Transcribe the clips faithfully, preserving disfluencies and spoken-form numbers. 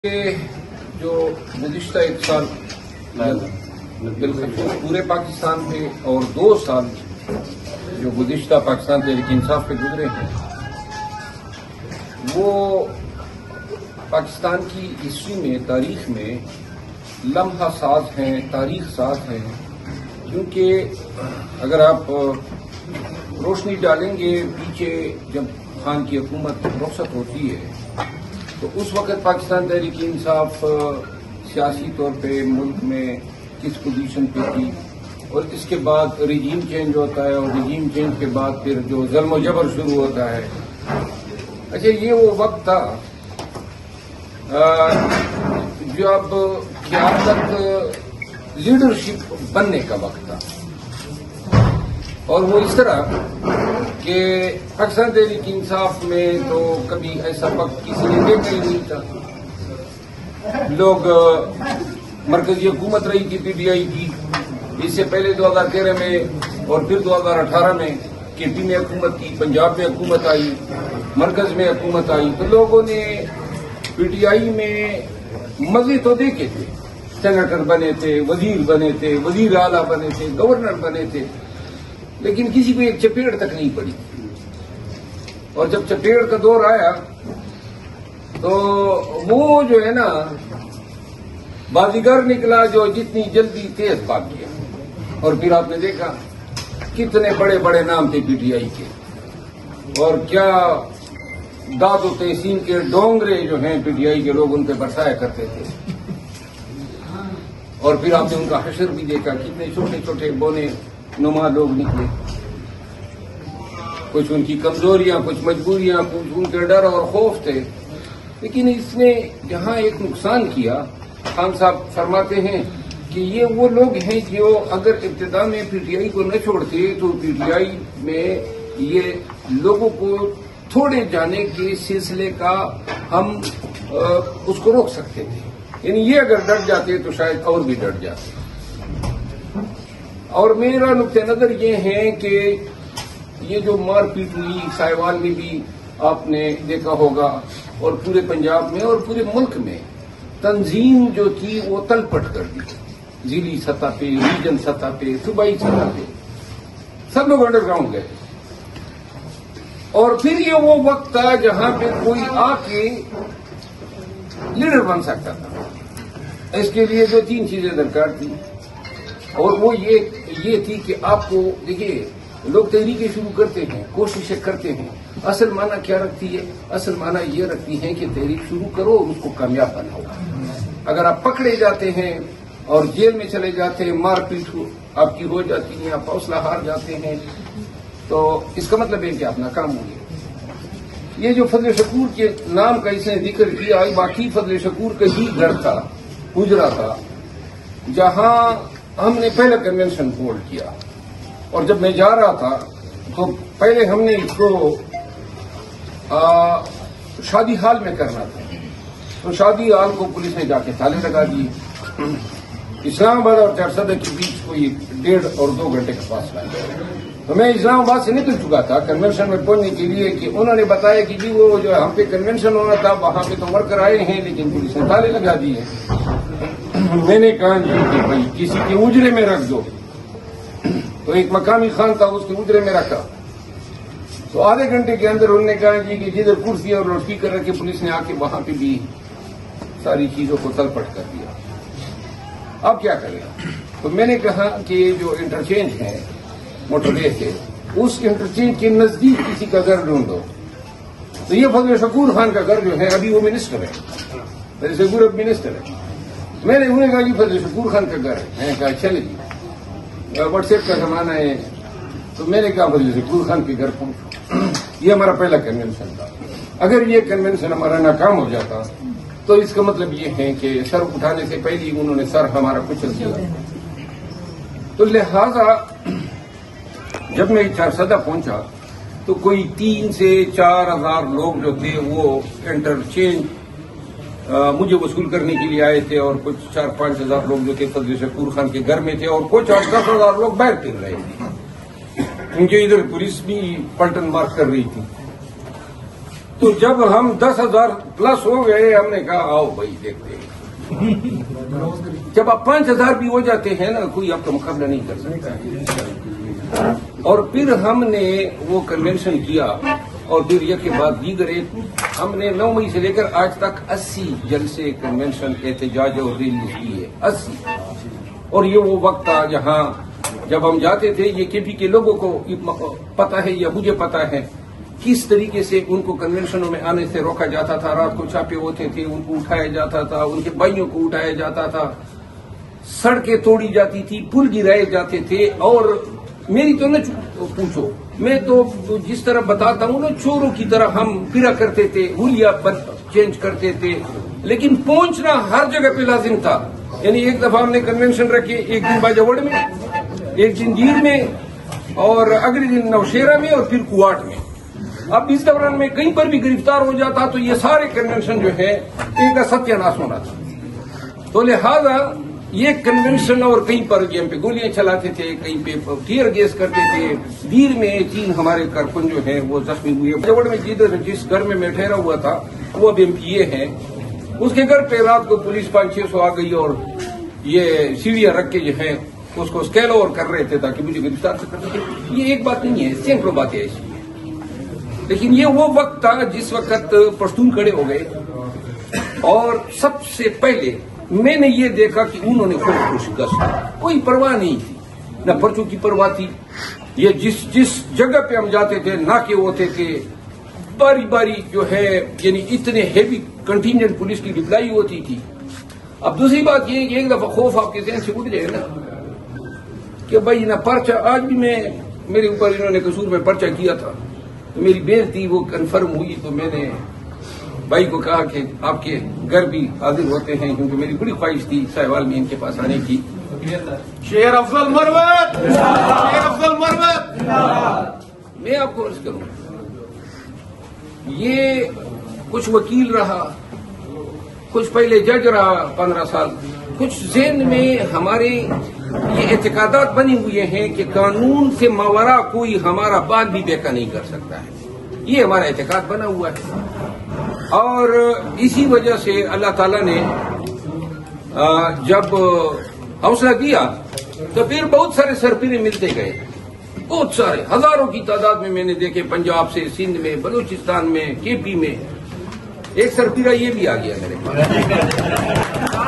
کہ جو گزشتہ ایک سال بالخصوص پورے پاکستان میں اور دو سال جو گزشتہ پاکستان تحریک انصاف پہ گزرے ہیں وہ پاکستان کی ہسٹری میں تاریخ میں لمحہ ساز ہیں، تاریخ ساز ہیں، کیونکہ اگر آپ روشنی ڈالیں گے پیچھے جب خان کی حکومت رخصت ہوتی ہے تو اس وقت پاکستان تحریک انصاف سیاسی طور پہ ملک میں کس پوزیشن پہ تھی، اور اس کے بعد ریجیم چینج ہوتا ہے اور ریجیم چینج کے بعد پھر جو ظلم و جبر شروع ہوتا ہے۔ اچھا، یہ وہ وقت تھا جب قیادت لیڈرشپ بننے کا وقت تھا، اور وہ اس طرح کہ پاکستان تحریک انصاف میں تو کبھی ایسا وقت کسی نے دیکھا ہی نہیں تھا۔ لوگ مرکزی حکومت رہی تھی پی ڈی آئی کی، اس سے پہلے دو ہزار تیرہ میں اور پھر دو ہزار اٹھارہ میں کے پی میں حکومت کی، پنجاب میں حکومت آئی، مرکز میں حکومت آئی، تو لوگوں نے پی ٹی آئی میں مزے تو دیکھے تھے، سینیٹر بنے تھے، وزیر بنے تھے، وزیر اعلیٰ بنے تھے، گورنر بنے تھے، لیکن کسی کو ایک چپیڑ تک نہیں پڑی۔ اور جب چپیڑ کا دور آیا تو وہ جو ہے نا بازیگر نکلا جو جتنی جلدی تیز بھاگ گیا، اور پھر آپ نے دیکھا کتنے بڑے بڑے نام تھے پی ٹی آئی کے، اور کیا داد و تحسین کے ڈونگرے جو ہیں پی ٹی آئی کے لوگ ان پہ برسایا کرتے تھے، اور پھر آپ نے ان کا حشر بھی دیکھا، کتنے چھوٹے چھوٹے بونے نما لوگ نکلے، کچھ ان کی کمزوریاں، کچھ مجبوریاں، کچھ ان کے ڈر اور خوف تھے۔ لیکن اس نے جہاں ایک نقصان کیا، خان صاحب فرماتے ہیں کہ یہ وہ لوگ ہیں جو اگر ابتدا میں پی ٹی آئی کو نہ چھوڑتے تو پی ٹی آئی میں یہ لوگوں کو تھوڑے جانے کے سلسلے کا ہم اس کو روک سکتے تھے، یعنی یہ اگر ڈٹ جاتے تو شاید اور بھی ڈٹ جاتے۔ اور میرا نقطہ نظر یہ ہے کہ یہ جو مار پیٹ ہوئی سائیوال میں بھی آپ نے دیکھا ہوگا، اور پورے پنجاب میں اور پورے ملک میں تنظیم جو تھی وہ تل پٹ کر دی، ضلعی سطح پہ، ریجن سطح پہ، صوبائی سطح پہ سب لوگ انڈر گراؤنڈ گئے، اور پھر یہ وہ وقت تھا جہاں پہ کوئی آ کے لیڈر بن سکتا تھا۔ اس کے لیے جو تین چیزیں درکار تھی، اور وہ یہ یہ تھی کہ آپ کو دیکھیے لوگ تحریکیں شروع کرتے ہیں، کوششیں کرتے ہیں، اصل معنی کیا رکھتی ہے؟ اصل معنی یہ رکھتی ہے کہ تحریک شروع کرو اور اس کو کامیاب بناؤ۔ اگر آپ پکڑے جاتے ہیں اور جیل میں چلے جاتے ہیں، مار پیٹ آپ کی ہو جاتی ہے، آپ حوصلہ ہار جاتے ہیں، تو اس کا مطلب ہے کہ آپ ناکام ہوں گے۔ یہ جو فضل شکور کے نام کا اس نے ذکر کیا، باقی فضل شکور کا ہی گھر تھا، گجرا تھا، جہاں ہم نے پہلا کنونشن ہولڈ کیا، اور جب میں جا رہا تھا تو پہلے ہم نے اس کو شادی ہال میں کرنا تھا، تو شادی ہال کو پولیس نے جا کے تالے لگا دیے۔ اسلام آباد اور چارسدہ کے بیچ کوئی ڈیڑھ اور دو گھنٹے کا فاصلہ ہے، تو میں اسلام آباد سے نکل چکا تھا کنونشن میں پہنچنے کے لیے، کہ انہوں نے بتایا کہ جی وہ جو ہم پہ کنونشن ہونا تھا وہاں پہ تو ورکر آئے ہیں لیکن پولیس نے تالے لگا دیے۔ میں نے کہا جی کہ بھائی کسی کے اجرے میں رکھ دو، تو ایک مقامی خان تھا، اس کے اجرے میں رکھا، تو آدھے گھنٹے کے اندر انہوں نے کہا جی کہ جدھر کرسی اور اسپیکر رکھ کے پولیس نے آ کے وہاں پہ بھی ساری چیزوں کو تلپٹ کر دیا۔ اب کیا کریں؟ تو میں نے کہا کہ جو انٹرچینج ہے موٹر وے کے، اس انٹرچینج کے نزدیک کسی کا گھر ڈھونڈو، تو یہ فضل شکور خان کا گھر جو ہے ابھی وہ منسٹر ہے، فضل شکور اب منسٹر ہے۔ میں نے انہیں کہا جی فضل شکور خان کا گھر ہے، میں نے کہا چلے جی، واٹس ایپ کا زمانہ ہے، تو میں نے کہا فضل شکور خان کے گھر پہنچو۔ یہ ہمارا پہلا کنونشن تھا۔ اگر یہ کنونشن ہمارا ناکام ہو جاتا تو اس کا مطلب یہ ہے کہ سر اٹھانے سے پہلے ہی انہوں نے سر ہمارا کچل دیا۔ تو لہذا جب میں چارسدہ پہنچا تو کوئی تین سے چار ہزار لوگ جو تھے وہ انٹرچینج مجھے وصول کرنے کے لیے آئے تھے، اور کچھ چار پانچ ہزار لوگ جو تھے فضل شکور خان کے گھر میں تھے، اور کچھ اور دس ہزار لوگ باہر پھر رہے تھے، کیونکہ ادھر پولیس بھی پلٹن مار کر رہی تھی۔ تو جب ہم دس ہزار پلس ہو گئے ہم نے کہا آؤ بھائی دیکھتے ہیں. جب آپ پانچ ہزار بھی ہو جاتے ہیں نا کوئی آپ کا مقابلہ نہیں کر سکتا ہے. اور پھر ہم نے وہ کنونشن کیا اور پھر یہ کے بعد دیگر ایک ہم نے نو مئی سے لے کر آج تک اسی جلسے کنونشن احتجاج اور ریلیز کی ہے. اسی. اور یہ وہ وقت تھا جہاں جب ہم جاتے تھے یہ کے پی کے لوگوں کو پتا ہے یا مجھے پتا ہے کس طریقے سے ان کو کنونشنوں میں آنے سے روکا جاتا تھا. رات کو چھاپے ہوتے تھے, ان کو اٹھایا جاتا تھا, ان کے بھائیوں کو اٹھایا جاتا تھا, سڑکیں توڑی جاتی تھی, پل گرائے جاتے تھے. اور میری تو نہ پوچھو, میں تو جس طرح بتاتا ہوں نا چوروں کی طرح ہم پھرا کرتے تھے, ہولیا چینج کرتے تھے, لیکن پہنچنا ہر جگہ پہ لازم تھا. یعنی ایک دفعہ ہم نے کنونشن رکھے, ایک دن باجوڑ میں, ایک دن دیر میں, اور اگلے دن نوشیرہ میں, اور پھر کوٹ میں. اب اس دوران میں کہیں پر بھی گرفتار ہو جاتا تو یہ سارے کنونشن جو ہے ان کا ستیہ ناش ہونا تھا. تو لہذا یہ کنونشن, اور کہیں پر یہاں پہ گولیاں چلاتے تھے, کہیں پہ ٹیئر گیس کرتے تھے. دیر میں تین ہمارے کارکن جو ہیں وہ زخمی ہوئے. جوڑ میں جدھر جس گھر میں میں ٹھہرا ہوا تھا وہ اب ایم پی اے ہیں, اس کے گھر پہ رات کو پولیس پانچ چھ سو آ گئی اور یہ سیڑھیاں رکھ کے جو ہے اس کو اسکیل اوور کر رہے تھے تاکہ مجھے گرفتار کر سکے. یہ ایک بات نہیں ہے, سینکڑوں باتیں ایسی ہیں. لیکن یہ وہ وقت تھا جس وقت پشتون کھڑے ہو گئے, اور سب سے پہلے میں نے یہ دیکھا کہ انہوں نے خود کو شکست, کوئی پرواہ نہیں تھی, نہ پرچوں کی پرواہ تھی. یہ جس جس جگہ پہ ہم جاتے تھے ناکے ہوتے تھے, باری باری جو ہے یعنی اتنے ہیوی کنٹینجنٹ پولیس کی ڈپلائی ہوتی تھی. اب دوسری بات یہ ہے کہ ایک دفعہ خوف آپ کے ذہن سے اٹھ جائے نا کہ بھائی نہ پرچہ, آج بھی میں میرے اوپر انہوں نے قصور میں پرچہ کیا تھا تو میری بےعزتی وہ کنفرم ہوئی, تو میں نے بھائی کو کہا کہ آپ کے گھر بھی حاضر ہوتے ہیں, کیونکہ میری بڑی خواہش تھی سہوال میں ان کے پاس آنے کی. شیر افضل مروت, شیر افضل مروت. میں آپ کو عرض کروں, یہ کچھ وکیل رہا, کچھ پہلے جج رہا پندرہ سال, کچھ ذہن میں ہمارے یہ اعتقادات بنے ہوئے ہیں کہ قانون سے ماورا کوئی ہمارا بات بھی بیکا نہیں کر سکتا ہے. یہ ہمارا اعتقاد بنا ہوا ہے, اور اسی وجہ سے اللہ تعالیٰ نے جب حوصلہ دیا تو پھر بہت سارے سرپیرے ملتے گئے, بہت سارے, ہزاروں کی تعداد میں میں نے دیکھے, پنجاب سے, سندھ میں, بلوچستان میں, کے پی میں. ایک سرپیرا یہ بھی آ گیا میرے پاس.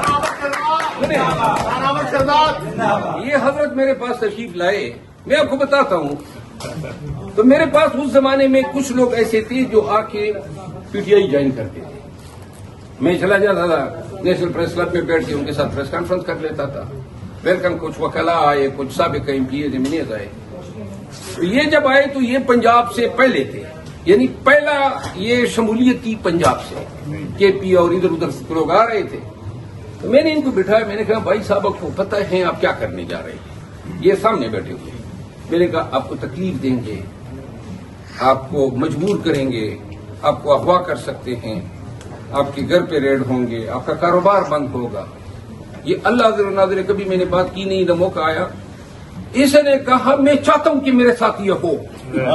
یہ حضرت میرے پاس تشریف لائے, میں آپ کو بتاتا ہوں, تو میرے پاس اس زمانے میں کچھ لوگ ایسے تھے جو آ کے پی ٹی آئی جوائن کرتے تھے. میں چلا جاتا تھا نیشنل پریس کلب میں بیٹھ کے ان کے ساتھ پریس کانفرنس کر لیتا تھا. ویلکم کچھ وکلا آئے, کچھ سابق ایم پی اے منیز آئے. یہ جب آئے تو یہ پنجاب سے پہلے تھے, یعنی پہلا یہ شمولیت تھی پنجاب سے, کے پی اور ادھر ادھر لوگ آ رہے تھے. تو میں نے ان کو بٹھایا, میں نے کہا بھائی صاحب کو پتہ ہے آپ کیا کرنے جا رہے ہیں. یہ سامنے بیٹھے ہوئے ہیں. میں نے کہا آپ کو تکلیف دیں گے, آپ کو مجبور کریں گے, آپ کو اغوا کر سکتے ہیں, آپ کے گھر پہ ریڈ ہوں گے, آپ کا کاروبار بند ہوگا. یہ اللہ حاضر و ناظر, کبھی میں نے بات کی نہیں, نہ موقع آیا. اس نے کہا میں چاہتا ہوں کہ میرے ساتھ یہ ہو.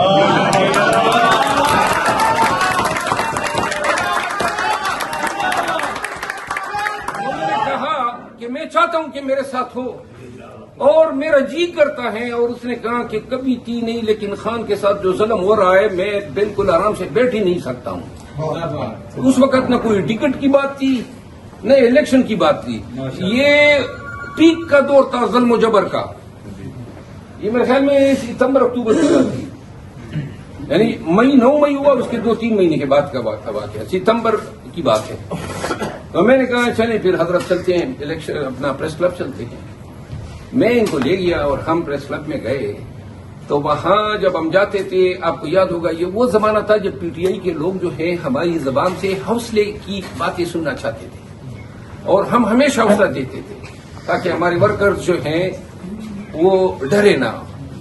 کہ میں چاہتا ہوں کہ میرے ساتھ ہو, اور میرا جی کرتا ہے. اور اس نے کہا کہ کبھی تھی نہیں, لیکن خان کے ساتھ جو ظلم ہو رہا ہے میں بالکل آرام سے بیٹھ ہی نہیں سکتا ہوں. اس وقت نہ کوئی ٹکٹ کی بات تھی, نہ الیکشن کی بات تھی. یہ پیک کا دور تھا ظلم و جبر کا. یہ میرے خیال میں ستمبر اکتوبر کی بات تھی, یعنی مئی نو مئی ہوا, اس کے دو تین مہینے کے بعد کا واقعہ, ستمبر کی بات ہے. تو میں نے کہا چلیں پھر حضرت چلتے ہیں, الیکشن اپنا پریس کلب چلتے ہیں. میں ان کو لے گیا اور ہم پریس کلب میں گئے. تو وہاں جب ہم جاتے تھے, آپ کو یاد ہوگا یہ وہ زمانہ تھا جب پی ٹی آئی کے لوگ جو ہیں ہماری زبان سے حوصلے کی باتیں سننا چاہتے تھے, اور ہم ہمیشہ حوصلہ دیتے تھے تاکہ ہمارے ورکرز جو ہیں وہ ڈرے نہ.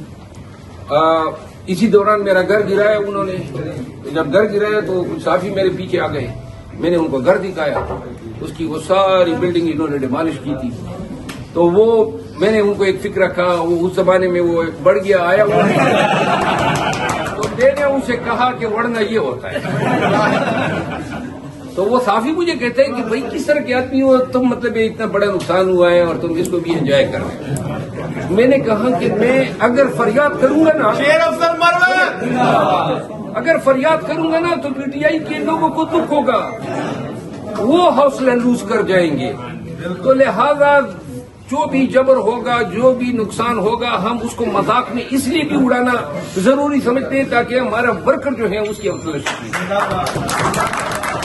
اسی دوران میرا گھر گرایا انہوں نے. جب گھر گرایا تو کچھ صحافی میرے پیچھے آ گئے, میں نے ان کو گھر دکھایا, اس کی وہ ساری بلڈنگ انہوں نے ڈیمالش کی تھی. تو وہ میں نے ان کو ایک فکر رکھا, وہ اس زمانے میں وہ بڑھ گیا, آیا وہ تو میں نے ان سے کہا کہ ورنہ یہ ہوتا ہے. تو وہ صافی مجھے کہتے ہیں کہ بھائی کس طرح کے آدمی ہو تم، مطلب اتنا بڑا نقصان ہوا ہے اور تم اس کو بھی انجوائے کر رہے ہیں. میں نے کہا کہ میں اگر فریاد کروں گا نا، شیر افضل مروت، اگر فریاد کروں گا نا تو پی ٹی آئی کے لوگوں کو دکھ ہوگا، وہ حوصلہ لوز کر جائیں گے. تو لہذا جو بھی جبر ہوگا، جو بھی نقصان ہوگا، ہم اس کو مذاق میں اس لیے بھی اڑانا ضروری سمجھتے ہیں تاکہ ہمارا ورکر جو ہے اس کی حوصلہ شکریہ.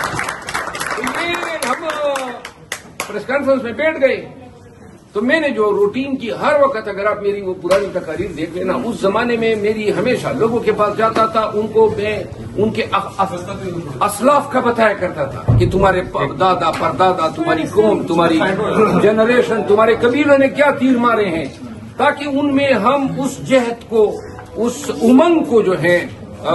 ہم پریس کانفرنس میں بیٹھ گئے تو میں نے جو روٹین کی ہر وقت، اگر آپ میری وہ پرانی تقاریر دیکھ لینا، اس زمانے میں میری ہمیشہ لوگوں کے پاس جاتا تھا، ان کو میں ان کے اسلاف کا بتایا کرتا تھا کہ تمہارے دادا پردادا، تمہاری قوم، تمہاری جنریشن، تمہارے قبیلوں نے کیا تیر مارے ہیں، تاکہ ان میں ہم اس جہد کو، اس امنگ کو جو ہے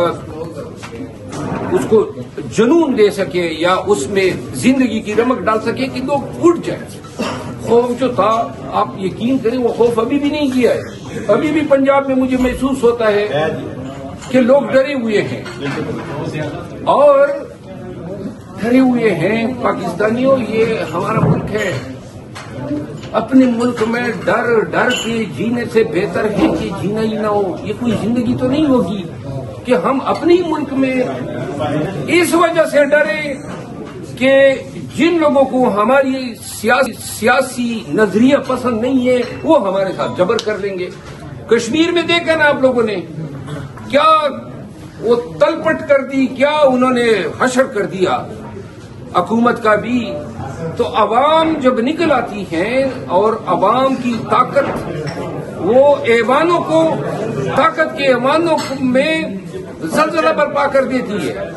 اس کو جنون دے سکے یا اس میں زندگی کی رمق ڈال سکے کہ لوگ اٹھ جائیں. خوف جو تھا، آپ یقین کریں، وہ خوف ابھی بھی نہیں کیا ہے. ابھی بھی پنجاب میں مجھے محسوس ہوتا ہے کہ لوگ ڈرے ہوئے ہیں، اور ڈرے ہوئے ہیں. پاکستانیوں، یہ ہمارا ملک ہے. اپنے ملک میں ڈر ڈر کے جینے سے بہتر ہے کہ جینا ہی نہ ہو. یہ کوئی زندگی تو نہیں ہوگی کہ ہم اپنے ہی ملک میں اس وجہ سے ڈرے کہ جن لوگوں کو ہماری سیاسی سیاسی نظریہ پسند نہیں ہے وہ ہمارے ساتھ جبر کر لیں گے. کشمیر میں دیکھا نا آپ لوگوں نے کیا وہ تلپٹ کر دی، کیا انہوں نے حشر کر دیا حکومت کا بھی. تو عوام جب نکل آتی ہیں اور عوام کی طاقت وہ ایوانوں کو، طاقت کے ایوانوں میں زلزلہ برپا کر دیتی ہے.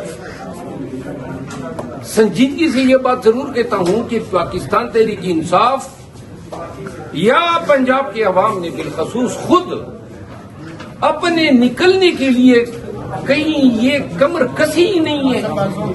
سنجیدگی سے یہ بات ضرور کہتا ہوں کہ پاکستان تحریک انصاف یا پنجاب کے عوام نے بالخصوص خود اپنے نکلنے کے لیے کہیں یہ کمر کسی ہی نہیں ہے.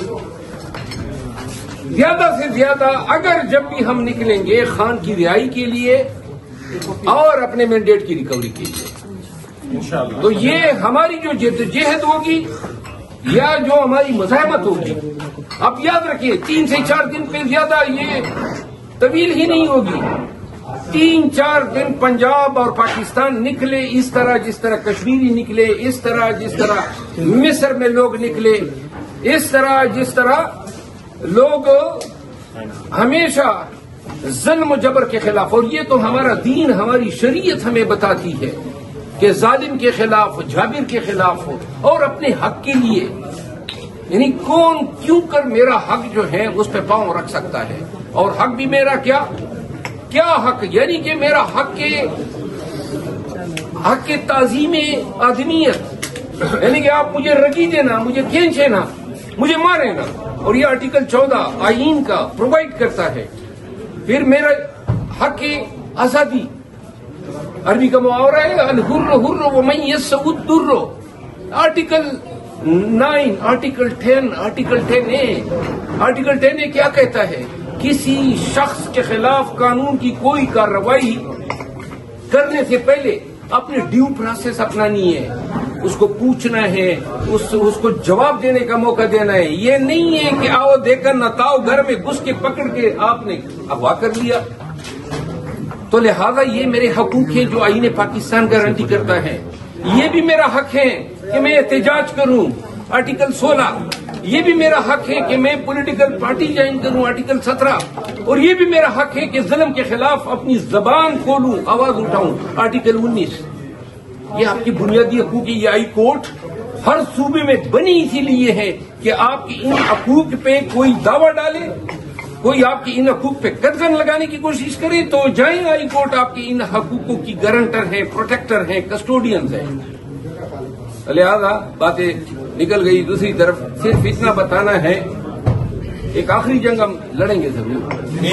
زیادہ سے زیادہ اگر جب بھی ہم نکلیں گے خان کی رہائی کے لیے اور اپنے مینڈیٹ کی ریکوری کے لیے، تو یہ ہماری جو جدوجہد ہوگی یا جو ہماری مزاحمت ہوگی، آپ یاد رکھیے تین سے چار دن پہ زیادہ یہ طویل ہی نہیں ہوگی. تین چار دن پنجاب اور پاکستان نکلے اس طرح جس طرح کشمیری نکلے، اس طرح جس طرح مصر میں لوگ نکلے، اس طرح جس طرح لوگ ہمیشہ ظلم و جبر کے خلاف. اور یہ تو ہمارا دین، ہماری شریعت ہمیں بتاتی ہے کہ ظالم کے خلاف، جابر کے خلاف ہو اور اپنے حق کے لیے. یعنی کون کیوں کر میرا حق جو ہے اس پہ پاؤں رکھ سکتا ہے، اور حق بھی میرا کیا کیا حق، یعنی کہ میرا حق کے حق کے تعظیم آدمیت، یعنی کہ آپ مجھے رگی دینا، مجھے کھینچے نا، مجھے مارے نا. اور یہ آرٹیکل چودہ آئین کا پرووائڈ کرتا ہے. پھر میرا حق آزادی، عربی کا محاورہ ہے الحر حر ومن یسع الدر. Article nine, article ten, article ten A article ten A کیا کہتا ہے؟ کسی شخص کے خلاف قانون کی کوئی کارروائی کرنے سے پہلے اپنے ڈیو پروسیس اپنانی ہے، اس کو پوچھنا ہے، اس اس کو جواب دینے کا موقع دینا ہے. یہ نہیں ہے کہ آؤ دے کر نہ تاؤ گھر میں گھس کے پکڑ کے آپ نے اغوا کر لیا. تو لہذا یہ میرے حقوق ہیں جو آئین پاکستان گارنٹی کرتا ہے. یہ بھی میرا حق ہے کہ میں احتجاج کروں، آرٹیکل سولہ. یہ بھی میرا حق ہے کہ میں پولیٹیکل پارٹی جوائن کروں، آرٹیکل سترہ. اور یہ بھی میرا حق ہے کہ ظلم کے خلاف اپنی زبان کھولوں، آواز اٹھاؤں، آرٹیکل انیس. یہ آپ کی بنیادی حقوق. یہ آئی کورٹ ہر صوبے میں بنی اسی لیے ہے کہ آپ کی ان حقوق پہ کوئی دعویٰ ڈالے، کوئی آپ کی ان حقوق پہ قدغن لگانے کی کوشش کرے تو جائیں ہائی کورٹ، آپ کی ان حقوقوں کی گارنٹر ہیں، پروٹیکٹر ہیں، کسٹوڈینز ہیں. لہذا باتیں نکل گئی دوسری طرف. صرف اتنا بتانا ہے، ایک آخری جنگ ہم لڑیں گے ضرور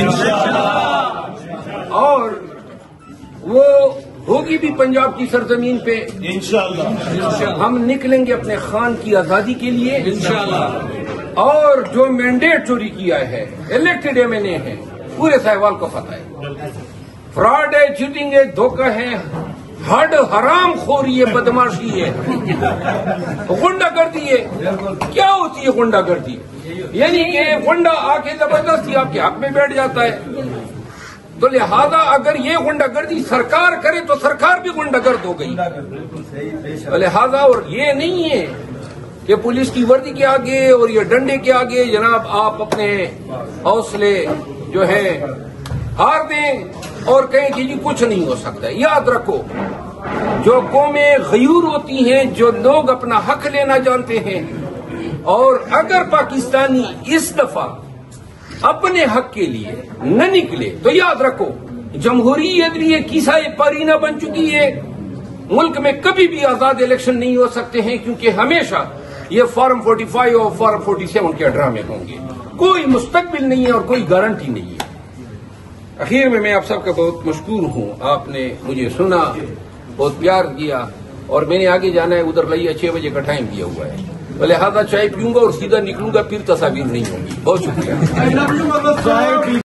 انشاءاللہ، اور وہ ہوگی بھی پنجاب کی سرزمین پہ انشاءاللہ. ہم نکلیں گے اپنے خان کی آزادی کے لیے انشاءاللہ. اور جو مینڈیٹ چوری کیا ہے، الیکٹڈ ایم این اے ہے، پورے سہوال کو پتہ ہے، فراڈ ہے، چیٹنگ ہے، دھوکہ ہے، ہڈ حرام خوری ہے، بدماشی ہے، غنڈہ گردی ہے۔ کیا ہوتی ہے غنڈہ گردی؟ یعنی کہ غنڈہ آ کے زبردستی آپ کے حق میں بیٹھ جاتا ہے۔ تو لہذا اگر یہ غنڈہ گردی سرکار کرے تو سرکار بھی غنڈہ گرد ہو گئی۔ لہذا اور یہ نہیں ہے کہ پولیس کی وردی کے آگے اور یہ ڈنڈے کے آگے جناب آپ اپنے حوصلے جو ہے ہار دیں اور کہیں کہ جی کچھ نہیں ہو سکتا۔ یاد رکھو، جو قومیں غیور ہوتی ہیں، جو لوگ اپنا حق لینا جانتے ہیں، اور اگر پاکستانی اس دفعہ اپنے حق کے لیے نہ نکلے تو یاد رکھو جمہوریت بھی ایک کیسہ پارینہ بن چکی ہے۔ ملک میں کبھی بھی آزاد الیکشن نہیں ہو سکتے ہیں، کیونکہ ہمیشہ یہ فارم فورٹی فائیو اور فارم فورٹی سیون کے ڈرامے ہوں گے۔ کوئی مستقبل نہیں ہے اور کوئی گارنٹی نہیں ہے۔ اخیر میں میں آپ سب کا بہت مشکور ہوں، آپ نے مجھے سنا، بہت پیار دیا، اور میں نے آگے جانا ہے، ادھر لئیے چھ بجے کا ٹائم دیا ہوا ہے، لہذا چائے پیوں گا اور سیدھا نکلوں گا، پھر تصاویر نہیں ہوں گی۔ بہت شکریہ۔